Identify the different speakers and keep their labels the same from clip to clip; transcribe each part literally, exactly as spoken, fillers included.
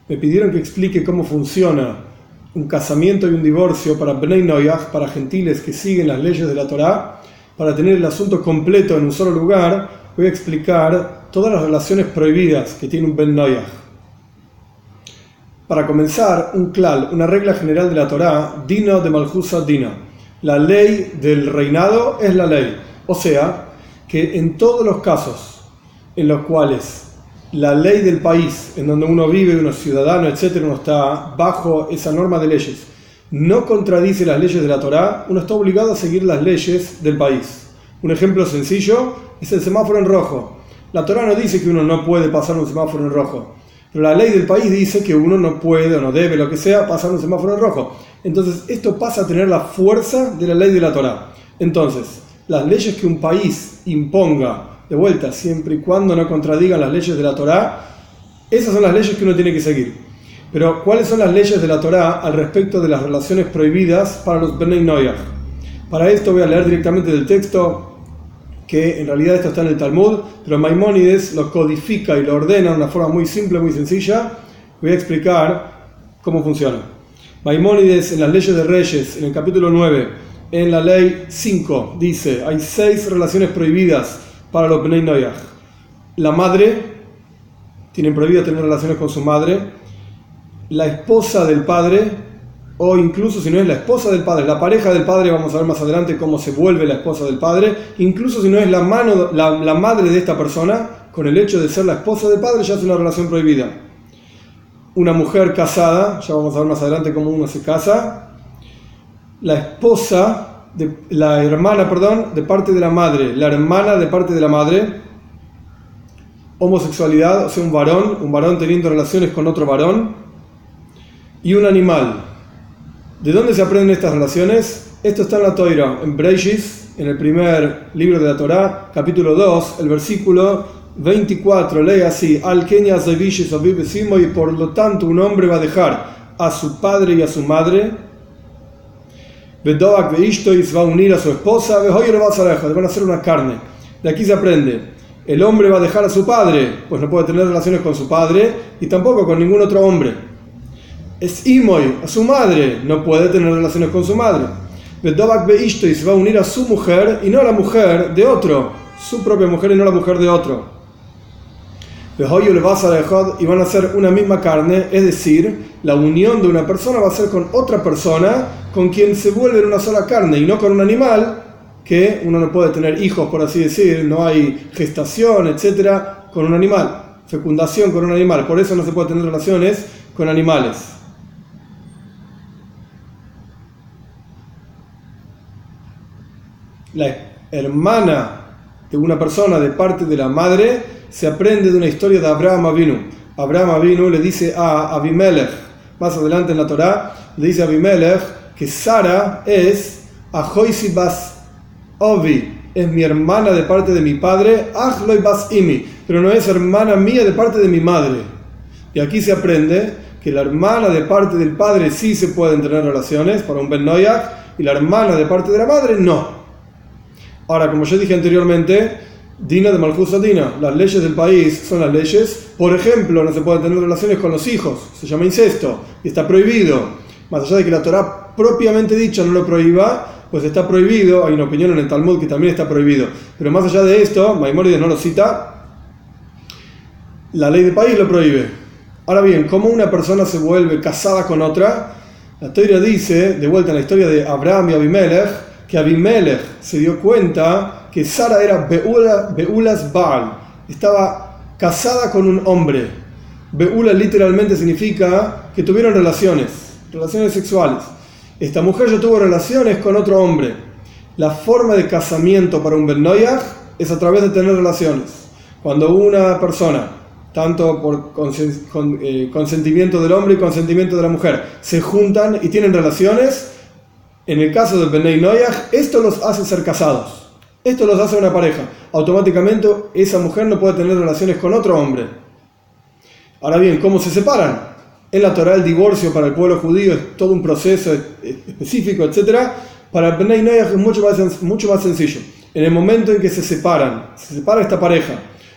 Speaker 1: me pidieron que explique cómo funciona un casamiento y un divorcio para Bnei Noyaj, para gentiles que siguen las leyes de la Torá. Para tener el asunto completo en un solo lugar, voy a explicar todas las relaciones prohibidas que tiene un Ben Noyaj. Para comenzar, un klal, una regla general de la Torá, Dino de Malchusa Dina. La ley del reinado es la ley. O sea, que en todos los casos en los cuales la ley del país en donde uno vive, uno es ciudadano, etcétera, uno está bajo esa norma de leyes, no contradice las leyes de la Torá, uno está obligado a seguir las leyes del país. Un ejemplo sencillo es el semáforo en rojo. La Torá no dice que uno no puede pasar un semáforo en rojo, pero la ley del país dice que uno no puede o no debe, lo que sea, pasar un semáforo en rojo. Entonces esto pasa a tener la fuerza de la ley de la Torá. Entonces, las leyes que un país imponga, de vuelta, siempre y cuando no contradigan las leyes de la Torá, esas son las leyes que uno tiene que seguir. Pero, ¿cuáles son las leyes de la Torá al respecto de las relaciones prohibidas para los Bnei Noyaj? Para esto voy a leer directamente del texto, que en realidad esto está en el Talmud, pero Maimónides lo codifica y lo ordena de una forma muy simple, muy sencilla. Voy a explicar cómo funciona. Maimónides, en las leyes de Reyes, en el capítulo nueve, en la ley cinco, dice, hay seis relaciones prohibidas para los Bnei Noyaj. La madre, tienen prohibido tener relaciones con su madre. La esposa del padre, o incluso si no es la esposa del padre, la pareja del padre, vamos a ver más adelante cómo se vuelve la esposa del padre. Incluso si no es la, mano, la, la madre de esta persona, con el hecho de ser la esposa del padre ya es una relación prohibida. Una mujer casada, ya vamos a ver más adelante cómo uno se casa. La esposa, de, la hermana, perdón, de parte de la madre, la hermana de parte de la madre. Homosexualidad, o sea, un varón, un varón teniendo relaciones con otro varón. Y un animal. ¿De dónde se aprenden estas relaciones? Esto está en la Torá, en Breishis, en el primer libro de la Torá, capítulo dos, el versículo veinticuatro, lee así: Al Kenya Zavishis Avivesimo, y por lo tanto un hombre va a dejar a su padre y a su madre. Bedoak Veishtois va a unir a su esposa, Behoyer va a Sareja, van a hacer una carne. De aquí se aprende: el hombre va a dejar a su padre, pues no puede tener relaciones con su padre y tampoco con ningún otro hombre. Es Imoy, a su madre, no puede tener relaciones con su madre. Bedobak Beishtois va a unir a su mujer y no a la mujer de otro, su propia mujer y no la mujer de otro. Behoyer le va a Sareja, y van a hacer una misma carne, es decir, la unión de una persona va a ser con otra persona con quien se vuelve una sola carne y no con un animal, que uno no puede tener hijos, por así decir, no hay gestación, etcétera, con un animal, fecundación con un animal, por eso no se puede tener relaciones con animales. La hermana de una persona de parte de la madre se aprende de una historia de Abraham Avinu. Abraham Avinu le dice a Abimelech, más adelante en la Torá, le dice a Abimelech que Sara es Ahoisi bas Ovi, es mi hermana de parte de mi padre, Achloi bas Imi, pero no es hermana mía de parte de mi madre. Y aquí se aprende que la hermana de parte del padre sí se pueden tener relaciones para un Ben Noyaj y la hermana de parte de la madre no. Ahora, como yo dije anteriormente, Dina de Malchusa Dina, las leyes del país son las leyes. Por ejemplo, no se pueden tener relaciones con los hijos, se llama incesto y está prohibido. Más allá de que la Torá propiamente dicha no lo prohíba, pues está prohibido. Hay una opinión en el Talmud que también está prohibido. Pero más allá de esto, Maimónides no lo cita, la ley del país lo prohíbe. Ahora bien, ¿cómo una persona se vuelve casada con otra? La Torá dice, de vuelta en la historia de Abraham y Abimelech, que Abimelech se dio cuenta que Sara era Beula, Beulas Baal, estaba casada con un hombre. Beula literalmente significa que tuvieron relaciones, relaciones sexuales. Esta mujer ya tuvo relaciones con otro hombre. La forma de casamiento para un Ben Noyaj es a través de tener relaciones. Cuando una persona, tanto por consentimiento del hombre y consentimiento de la mujer, se juntan y tienen relaciones, en el caso del Bnei Noyaj, esto los hace ser casados. Esto los hace una pareja. Automáticamente esa mujer no puede tener relaciones con otro hombre. Ahora bien, ¿cómo se separan? En la Torá el divorcio para el pueblo judío es todo un proceso específico, etcétera. Para el Bnei Noyaj es mucho más, mucho más sencillo. En el momento en que se separan, se separa esta pareja,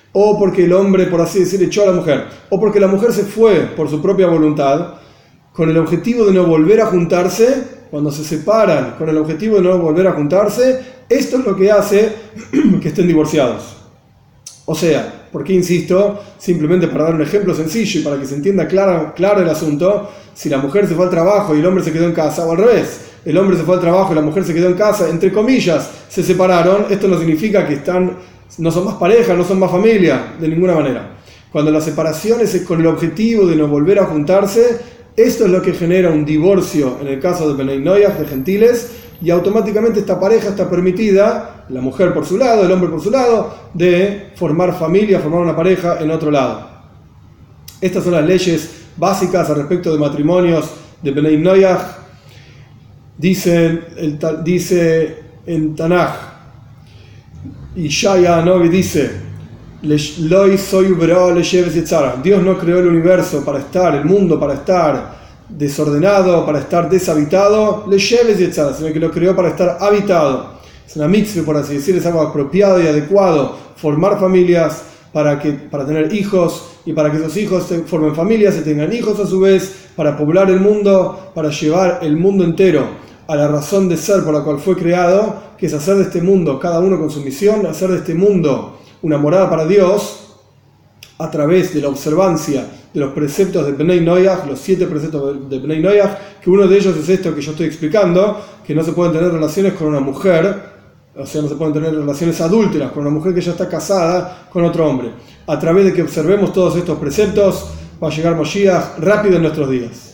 Speaker 1: o porque el hombre, por así decir, echó a la mujer, o porque la mujer se fue por su propia voluntad, con el objetivo de no volver a juntarse, cuando se separan con el objetivo de no volver a juntarse, esto es lo que hace que estén divorciados. O sea, ¿por qué insisto? Simplemente para dar un ejemplo sencillo y para que se entienda claro, claro el asunto, si la mujer se fue al trabajo y el hombre se quedó en casa, o al revés, el hombre se fue al trabajo y la mujer se quedó en casa, entre comillas, se separaron, esto no significa que están, no son más pareja, no son más familia, de ninguna manera. Cuando la separación es con el objetivo de no volver a juntarse, esto es lo que genera un divorcio en el caso de Benei Noyaj, de gentiles, y automáticamente esta pareja está permitida, la mujer por su lado, el hombre por su lado, de formar familia, formar una pareja en otro lado. Estas son las leyes básicas al respecto de matrimonios de Benei Noyaj. Dicen, el, dice en Tanaj, y Shaya Novi dice, Dios no creó el universo para estar, el mundo para estar desordenado, para estar deshabitado, sino que lo creó para estar habitado. Es una mitzvah, por así decir, es algo apropiado y adecuado formar familias para, que, para tener hijos y para que esos hijos formen familias y tengan hijos a su vez, para poblar el mundo, para llevar el mundo entero a la razón de ser por la cual fue creado, que es hacer de este mundo, cada uno con su misión, hacer de este mundo una morada para Dios a través de la observancia de los preceptos de Benei Noyaj, los siete preceptos de Benei Noyaj, que uno de ellos es esto que yo estoy explicando, que no se pueden tener relaciones con una mujer, o sea, no se pueden tener relaciones adúlteras con una mujer que ya está casada con otro hombre. A través de que observemos todos estos preceptos, va a llegar Moshiach rápido en nuestros días.